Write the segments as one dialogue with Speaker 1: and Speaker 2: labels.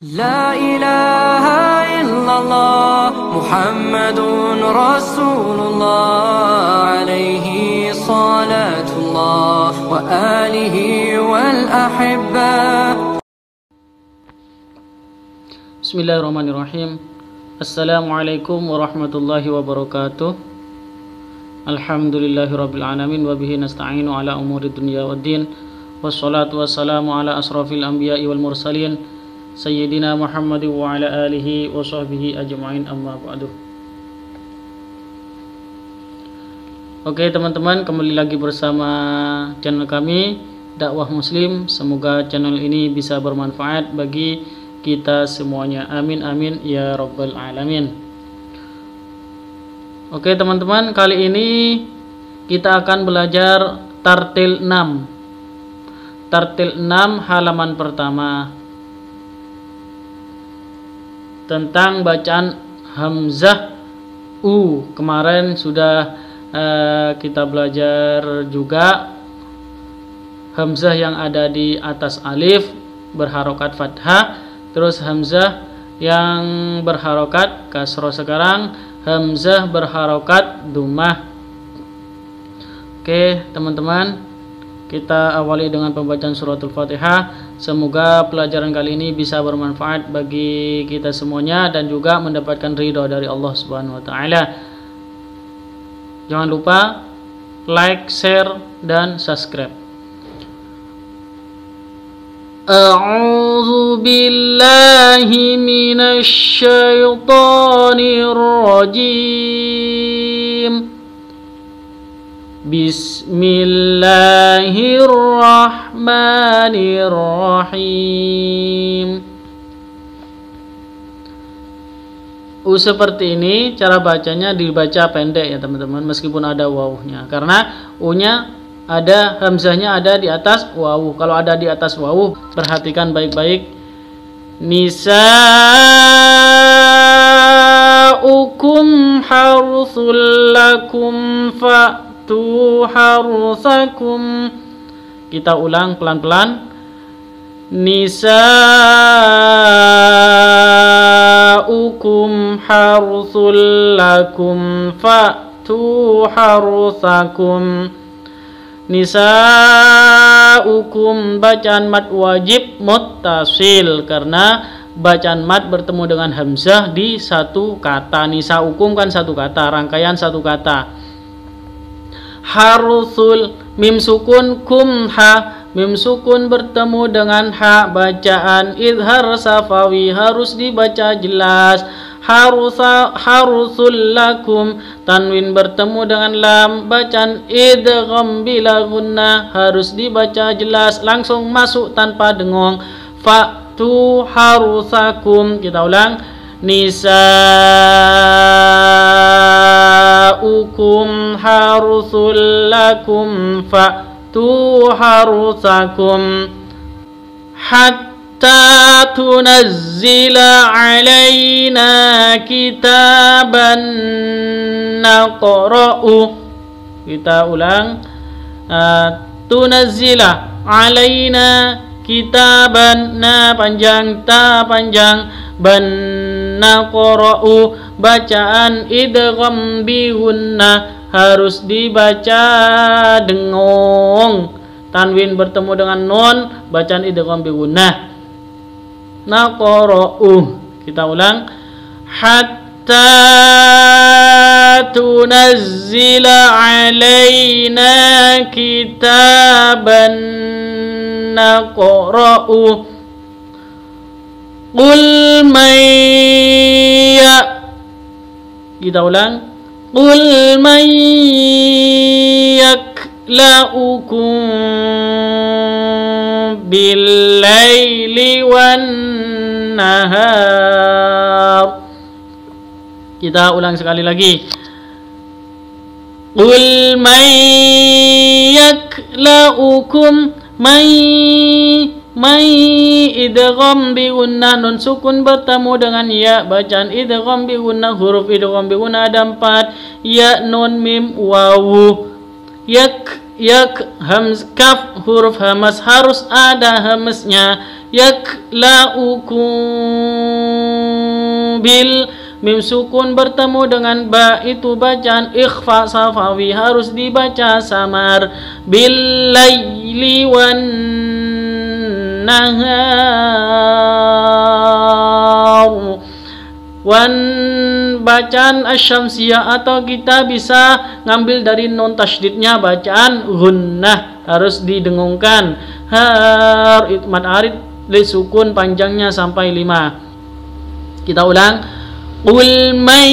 Speaker 1: La ilaha illallah Muhammadun Rasulullah alaihi salatullah wa alihi wal ahibba.
Speaker 2: Bismillahirrahmanirrahim. Assalamualaikum warahmatullahi wabarakatuh. Alhamdulillahirabbil alamin wa bihi nasta'inu ala umuri dunya waddin. Wassalatu wassalamu ala asrafil anbiya'i wal mursalin Sayyidina Muhammad wa ala alihi wa sahbihi ajma'in, amma ba'du. Oke teman-teman, kembali lagi bersama channel kami Dakwah Muslim. Semoga channel ini bisa bermanfaat bagi kita semuanya. Amin amin ya rabbal alamin. Oke teman-teman, kali ini kita akan belajar tartil 6. Tartil 6 halaman pertama, tentang bacaan hamzah u. Kemarin sudah kita belajar juga hamzah yang ada di atas alif berharokat fathah, terus hamzah yang berharokat kasroh. Sekarang hamzah berharokat dhammah. Oke teman-teman, kita awali dengan pembacaan suratul Fatihah. Semoga pelajaran kali ini bisa bermanfaat bagi kita semuanya dan juga mendapatkan ridho dari Allah Subhanahu wa taala. Jangan lupa like, share dan subscribe. A'udzu billahi minasy syaithanir rajim. Bismillahirrahmanirrahim. Seperti ini cara bacanya, dibaca pendek ya teman-teman, meskipun ada wawuhnya, karena u-nya ada, hamzahnya ada di atas wawu. Kalau ada di atas wawu, perhatikan baik-baik. Nisa'ukum harthul lakum fa'tu harthakum. Kita ulang pelan-pelan. Nisa'ukum harthul lakum fa'tu harthakum. Nisa'ukum, bacaan mad wajib muttasil karena bacaan mad bertemu dengan hamzah di satu kata. Nisa'ukum kan satu kata, rangkaian satu kata. Harthul, mim sukun, kum ha, mim sukun bertemu dengan ha, bacaan idhar safawi harus dibaca jelas. Harusul lakum, tanwin bertemu dengan lam, bacaan idgham bila gunnah harus dibaca jelas, langsung masuk tanpa dengong. Fa'tu harusakum, kita ulang. Nisa'ukum harusul lakum fa'tu harusakum. Hatta tunazzila alaina kitaban naqra'u. Kita ulang. Tunazzila alaina kitaban, na panjang, ta panjang, ban naqra'u, bacaan idgham bi gunnah harus dibaca dengong. Tanwin bertemu dengan nun, bacaan idgham bi gunnah. Naqra'u, kita ulang. Hatta tunazzila alaina kitaban naqra'u. Qul man kita ulang. Qul man yakla'ukum bil-laili wan-nahar. Kita ulang sekali lagi. Qul man yakla'ukum, mai idgham bi gunnah, nun sukun bertemu dengan ya, bacaan idgham bi gunnah, huruf idgham bi gunnah ada 4, ya, nun, mim, wawu. Yak hamz, kaf, huruf hamas harus ada hamznya. yaklaukum bil mim sukun bertemu dengan ba itu bacaan ikhfa safawi harus dibaca samar bil laili wan nahar wan bacaan asyamsiyah atau kita bisa ngambil dari nun tasydidnya bacaan gunnah harus didengungkan har mad arid li sukun panjangnya sampai 5. Kita ulang qul may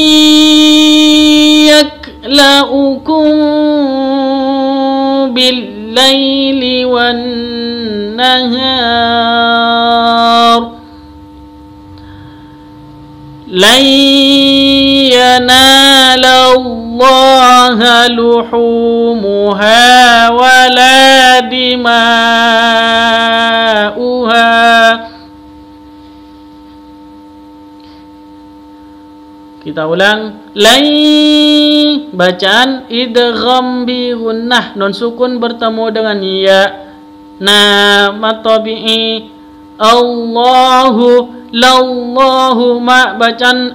Speaker 2: yaklaukum bil laili wan nahar lan yanalallaha luhumuha wala dima'uha. Kita ulang lan bacaan idgham bi gunnah nun sukun bertemu dengan ya na matabi'i Allahu lallahu ma bacaan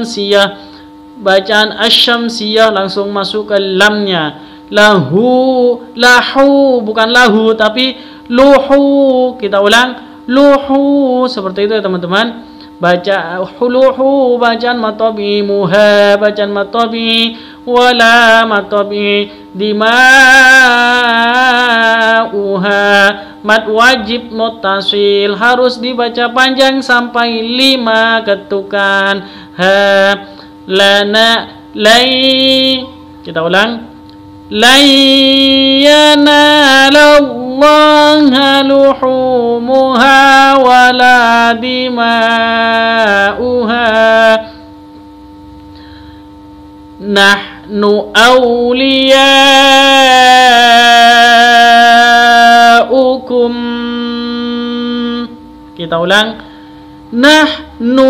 Speaker 2: asyamsiyah langsung masuk ke lamnya lahu bukan lahu tapi luhu. Kita ulang luhu seperti itu ya teman-teman. Baca huluhu bacaan matabi muha bacaan matabi wala matabi dima'uha mad wajib muttasil harus dibaca panjang sampai 5 ketukan ha lana lai. Kita ulang lan yanalallaha luhumuha wala dima'uha nahnu awliyaukum. Kita ulang nahnu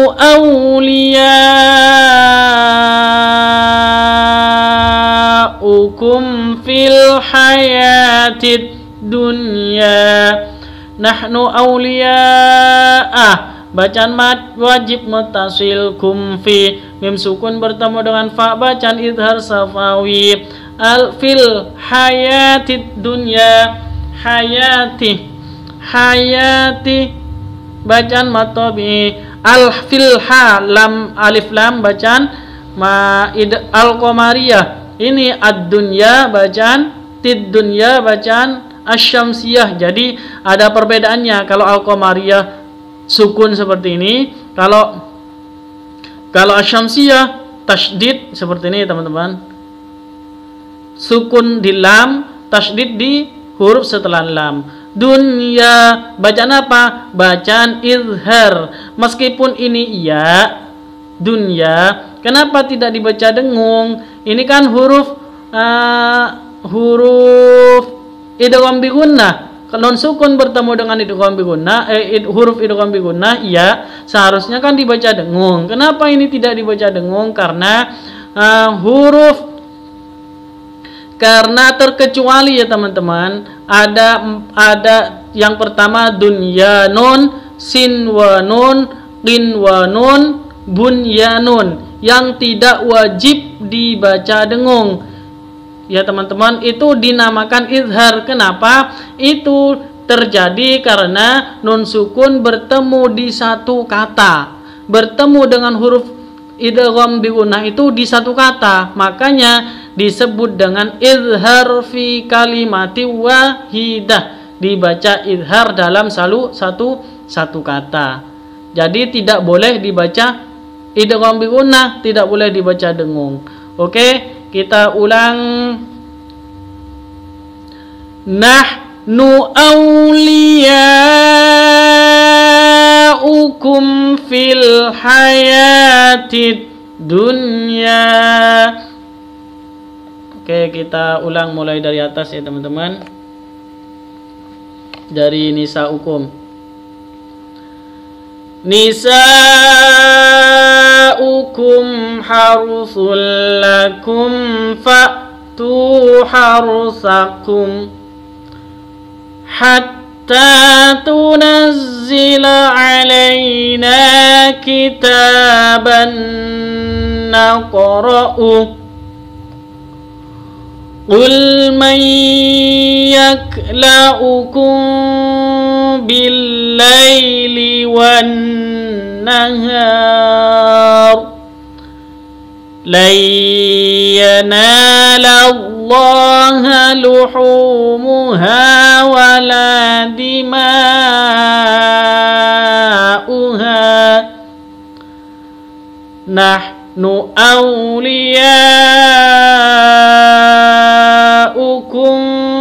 Speaker 2: awliyaukum fil hayatid dunya. Nahnu awliya'ah bacaan mad wajib muttasil kum fi mim sukun bertemu dengan fa bacaan idhar safawi al fil hayatid dunya hayati bacaan matabi al fil ha lam alif lam bacaan ma al qamariyah ini ad dunya bacaan tid dunya bacaan asyamsiyah. Jadi ada perbedaannya. Kalau al-qamariyah sukun seperti ini, kalau asyamsiyah tasydid seperti ini teman-teman. Sukun di lam, tasydid di huruf setelah lam. Dunya bacaan apa? Bacaan izhar. Meskipun ini ya dunya, kenapa tidak dibaca dengung? Ini kan huruf idgham bi gunnah. Kalau sukun bertemu dengan idgham bi gunnah, huruf idgham bi gunnah ya seharusnya kan dibaca dengung. Kenapa ini tidak dibaca dengung? Karena karena terkecuali ya teman-teman. Ada yang pertama dunya nun, sin wa nun, qin wa nun, bunyanun yang tidak wajib dibaca dengung. Ya teman-teman, itu dinamakan izhar. Kenapa? Itu terjadi karena nun sukun bertemu di satu kata, bertemu dengan huruf idgham bi gunnah itu di satu kata, makanya disebut dengan izhar fi kalimati wahidah, dibaca izhar dalam satu kata. Jadi tidak boleh dibaca idgham bi gunnah, tidak boleh dibaca dengung. Oke? Kita ulang. Nahnu awliyaukum fil hayatid dunya. Oke, kita ulang mulai dari atas ya teman-teman. Dari nisaukum. Nisaukum harusul lakum fa'tu harusakum تنزل علينا كتابا نقرأه قل من يكلأكم بالليل والنهار لن ينال الله لحومها ولا دماؤها نحن أولياؤكم.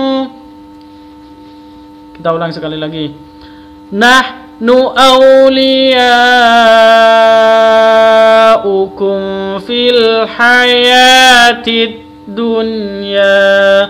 Speaker 2: Kita ulang sekali lagi. Nahnu awliyaukum fil hayatid dunya.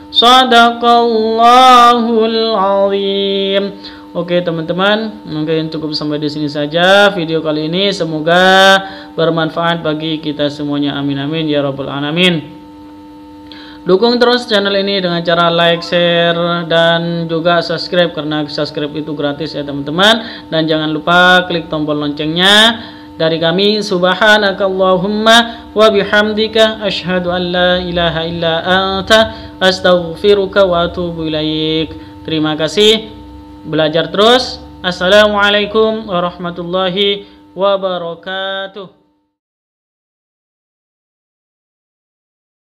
Speaker 2: Shadaqallahul azim. Oke teman-teman, mungkin cukup sampai di sini saja video kali ini. Semoga bermanfaat bagi kita semuanya. Amin amin ya rabbal alamin. Dukung terus channel ini dengan cara like, share, dan juga subscribe, karena subscribe itu gratis ya teman-teman. Dan jangan lupa klik tombol loncengnya. Dari kami, subhanakallahumma wa bihamdika asyhadu an la ilaha illa anta astaghfiruka wa atubu ilaik. Terima kasih, belajar terus. Assalamualaikum warahmatullahi wabarakatuh.